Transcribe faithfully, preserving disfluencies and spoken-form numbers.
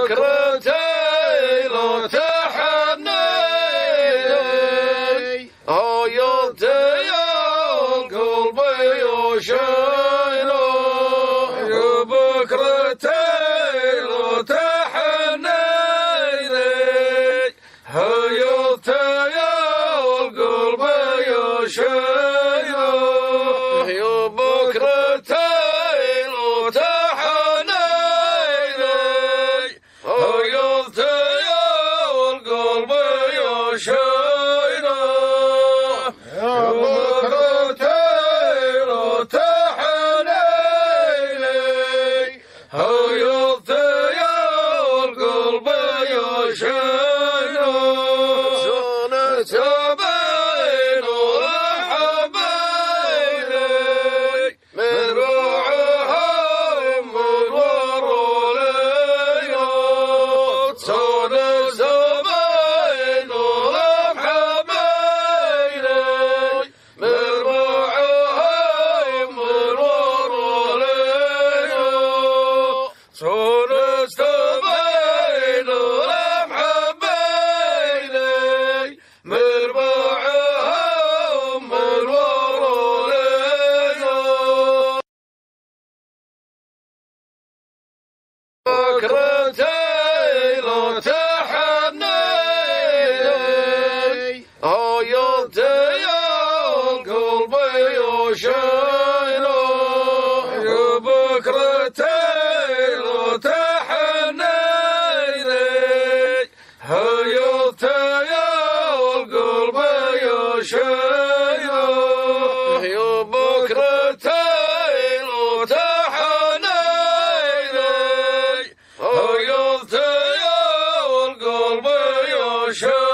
بكرتي لو تحنيني هيلتي القلب يشيله يا بكرتي لو تحنيني هيلتي القلب يشيله يا بكرتي بكرتي لو تحنيني هيلتي القلب يشيله يا بكرتي لو تحنيني هيلتي القلب يشيله يا بكرتي لو تحنيني هيلتي القلب يشيله